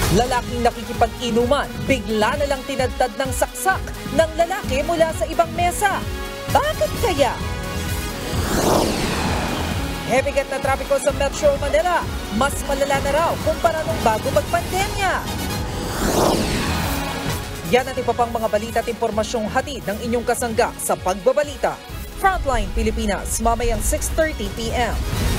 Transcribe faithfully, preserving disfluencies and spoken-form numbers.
Lalaking nakikipag-inuman, bigla na lang tinadtad ng saksak ng lalaki mula sa ibang mesa. Bakit kaya? Hebigat na trapiko sa Metro Manila, mas malala na raw kumpara nung bago magpandemya. Yan at iba pang mga balita at impormasyong hatid ng inyong kasangga sa Pagbabalita. Frontline Pilipinas, mamayang six thirty p m